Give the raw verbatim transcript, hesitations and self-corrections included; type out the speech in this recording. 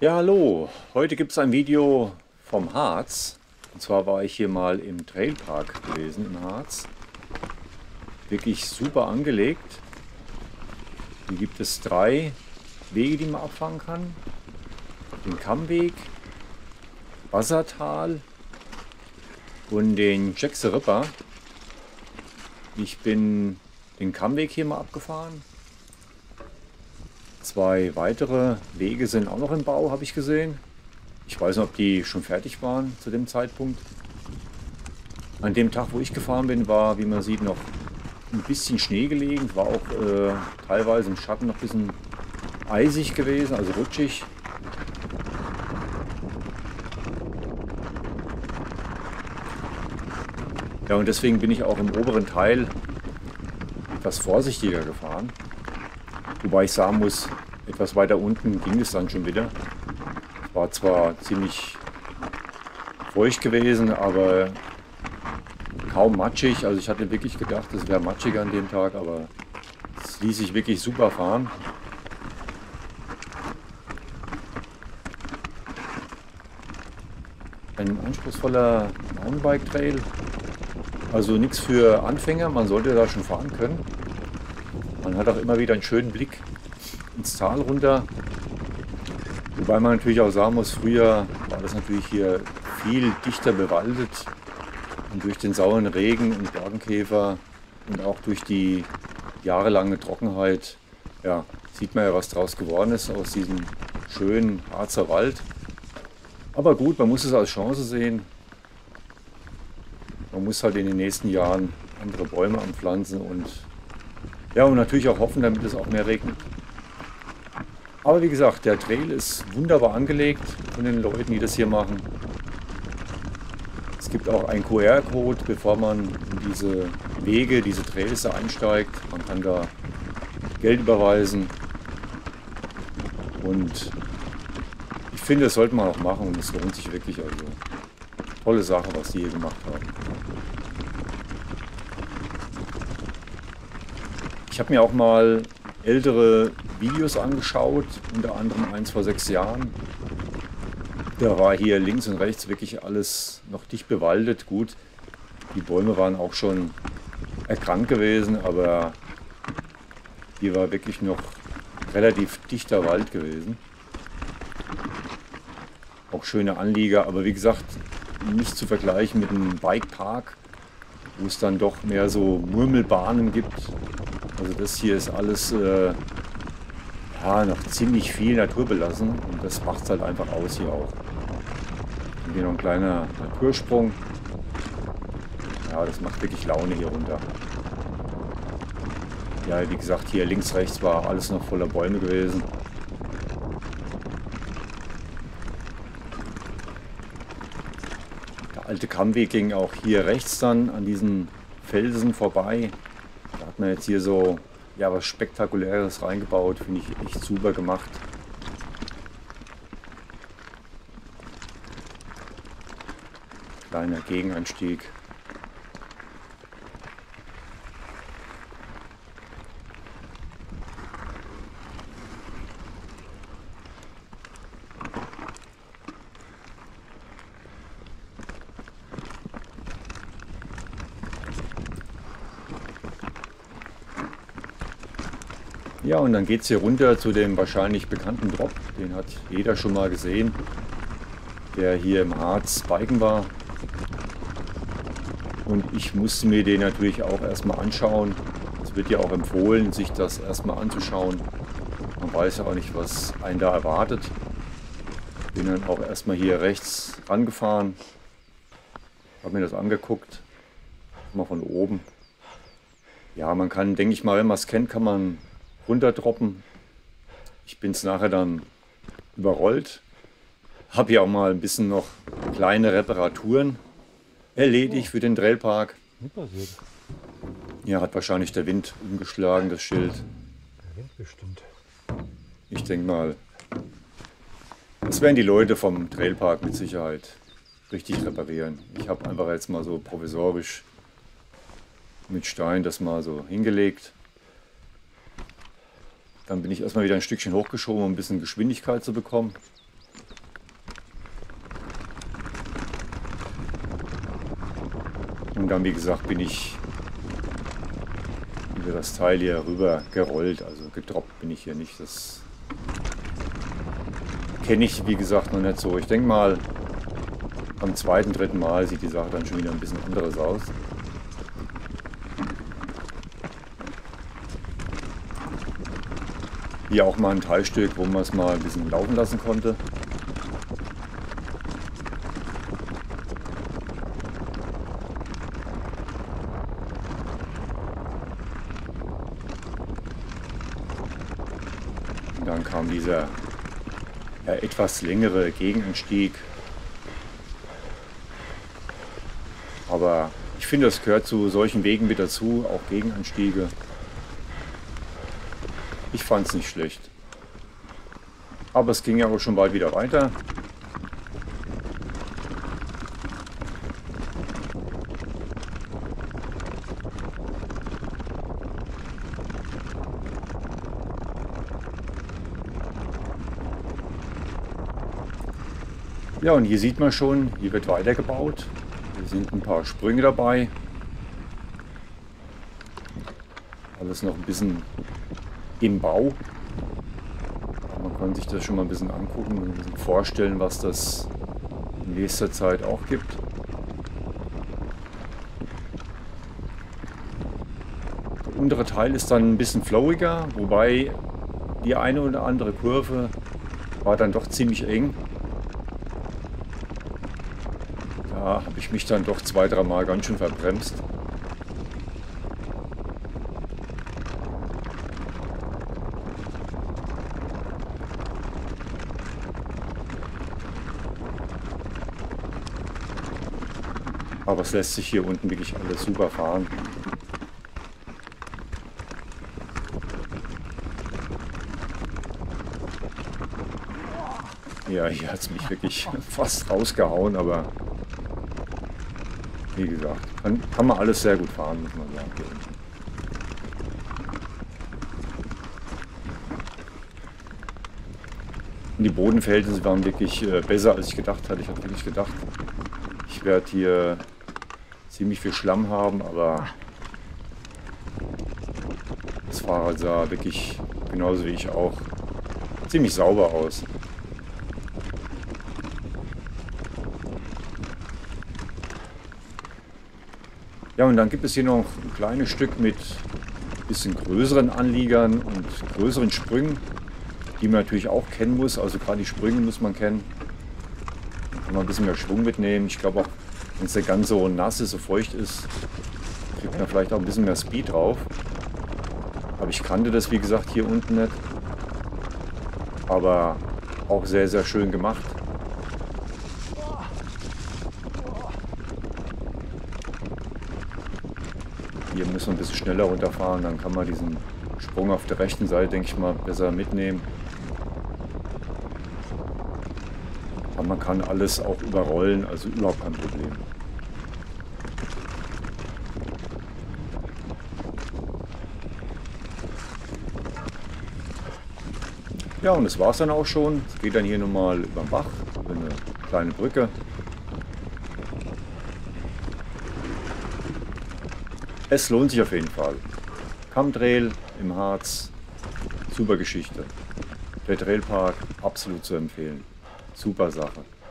Ja, hallo. Heute gibt es ein Video vom Harz. Und zwar war ich hier mal im Trailpark gewesen im Harz. Wirklich super angelegt. Hier gibt es drei Wege, die man abfahren kann. Den Kammweg, Wassertal und den Jack the Ripper. Ich bin den Kammweg hier mal abgefahren. Zwei weitere Wege sind auch noch im Bau, habe ich gesehen. Ich weiß nicht, ob die schon fertig waren zu dem Zeitpunkt. An dem Tag, wo ich gefahren bin, war, wie man sieht, noch ein bisschen Schnee gelegen. War auch äh, teilweise im Schatten noch ein bisschen eisig gewesen, also rutschig. Ja, und deswegen bin ich auch im oberen Teil etwas vorsichtiger gefahren. Wobei ich sagen muss, etwas weiter unten ging es dann schon wieder. Es war zwar ziemlich feucht gewesen, aber kaum matschig. Also ich hatte wirklich gedacht, es wäre matschiger an dem Tag, aber es ließ sich wirklich super fahren. Ein anspruchsvoller Mountainbike-Trail. Also nichts für Anfänger, man sollte da schon fahren können. Man hat auch immer wieder einen schönen Blick ins Tal runter. Wobei man natürlich auch sagen muss, früher war das natürlich hier viel dichter bewaldet. Und durch den sauren Regen und Borkenkäfer und auch durch die jahrelange Trockenheit, ja, sieht man ja, was draus geworden ist aus diesem schönen Harzer Wald. Aber gut, man muss es als Chance sehen. Man muss halt in den nächsten Jahren andere Bäume anpflanzen und ja, und natürlich auch hoffen, damit es auch mehr regnet. Aber wie gesagt, der Trail ist wunderbar angelegt von den Leuten, die das hier machen. Es gibt auch einen Q R-Code, bevor man in diese Wege, diese Trails einsteigt. Man kann da Geld überweisen. Und ich finde, das sollte man auch machen und es lohnt sich wirklich. Also tolle Sache, was die hier gemacht haben. Ich habe mir auch mal ältere Videos angeschaut, unter anderem eins vor sechs Jahren. Da war hier links und rechts wirklich alles noch dicht bewaldet. Gut, die Bäume waren auch schon erkrankt gewesen, aber hier war wirklich noch relativ dichter Wald gewesen. Auch schöne Anlieger, aber wie gesagt, nicht zu vergleichen mit einem Bikepark, wo es dann doch mehr so Murmelbahnen gibt. Also das hier ist alles äh, ja, noch ziemlich viel naturbelassen und das macht es halt einfach aus hier auch. Und hier noch ein kleiner Natursprung. Ja, das macht wirklich Laune hier runter. Ja, wie gesagt, hier links, rechts war alles noch voller Bäume gewesen. Der alte Kammweg ging auch hier rechts dann an diesen Felsen vorbei. Da hat man jetzt hier so ja, was Spektakuläres reingebaut, finde ich echt super gemacht. Kleiner Gegenanstieg. Ja, und dann geht es hier runter zu dem wahrscheinlich bekannten Drop. Den hat jeder schon mal gesehen, der hier im Harz biken war. Und ich musste mir den natürlich auch erstmal anschauen. Es wird ja auch empfohlen, sich das erstmal anzuschauen. Man weiß ja auch nicht, was einen da erwartet. Bin dann auch erstmal hier rechts rangefahren, habe mir das angeguckt, mal von oben. Ja, man kann, denke ich mal, wenn man es kennt, kann man runterdroppen. Ich bin es nachher dann überrollt. Habe hier auch mal ein bisschen noch kleine Reparaturen erledigt für den Trailpark. Ja, hat wahrscheinlich der Wind umgeschlagen, das Schild. Der Wind bestimmt. Ich denke mal, das werden die Leute vom Trailpark mit Sicherheit richtig reparieren. Ich habe einfach jetzt mal so provisorisch mit Stein das mal so hingelegt. Dann bin ich erstmal wieder ein Stückchen hochgeschoben, um ein bisschen Geschwindigkeit zu bekommen. Und dann, wie gesagt, bin ich über das Teil hier rüber gerollt. Also gedroppt bin ich hier nicht. Das kenne ich, wie gesagt, noch nicht so. Ich denke mal, am zweiten, dritten Mal sieht die Sache dann schon wieder ein bisschen anderes aus. Hier auch mal ein Teilstück, wo man es mal ein bisschen laufen lassen konnte. Und dann kam dieser ja, etwas längere Gegenanstieg. Aber ich finde, das gehört zu solchen Wegen mit dazu, auch Gegenanstiege. Ich fand es nicht schlecht. Aber es ging ja auch schon bald wieder weiter. Ja, und hier sieht man schon, hier wird weitergebaut. Hier sind ein paar Sprünge dabei. Alles noch ein bisschen im Bau. Man kann sich das schon mal ein bisschen angucken und ein bisschen vorstellen, was das in nächster Zeit auch gibt. Der untere Teil ist dann ein bisschen flowiger, wobei die eine oder andere Kurve war dann doch ziemlich eng. Da habe ich mich dann doch zwei, drei Mal ganz schön verbremst. Aber es lässt sich hier unten wirklich alles super fahren. Ja, hier hat es mich wirklich fast rausgehauen, aber wie gesagt, kann, kann man alles sehr gut fahren, muss man sagen. Hier unten. Und die Bodenverhältnisse waren wirklich äh, besser, als ich gedacht hatte. Ich habe wirklich gedacht, ich werde hier ziemlich viel Schlamm haben, aber das Fahrrad sah wirklich, genauso wie ich auch, ziemlich sauber aus. Ja, und dann gibt es hier noch ein kleines Stück mit ein bisschen größeren Anliegern und größeren Sprüngen, die man natürlich auch kennen muss. Also gerade die Sprünge muss man kennen. Da kann man ein bisschen mehr Schwung mitnehmen. Ich glaube auch, wenn es der ganz so nass ist, so feucht ist, kriegt man vielleicht auch ein bisschen mehr Speed drauf. Aber ich kannte das, wie gesagt, hier unten nicht. Aber auch sehr, sehr schön gemacht. Hier muss man ein bisschen schneller runterfahren, dann kann man diesen Sprung auf der rechten Seite, denke ich mal, besser mitnehmen. Aber man kann alles auch überrollen, also überhaupt kein Problem. Ja, und das war es dann auch schon. Es geht dann hier nochmal über den Bach, über eine kleine Brücke. Es lohnt sich auf jeden Fall. Kammtrail im Harz, super Geschichte. Der Trailpark absolut zu empfehlen. Super Sache.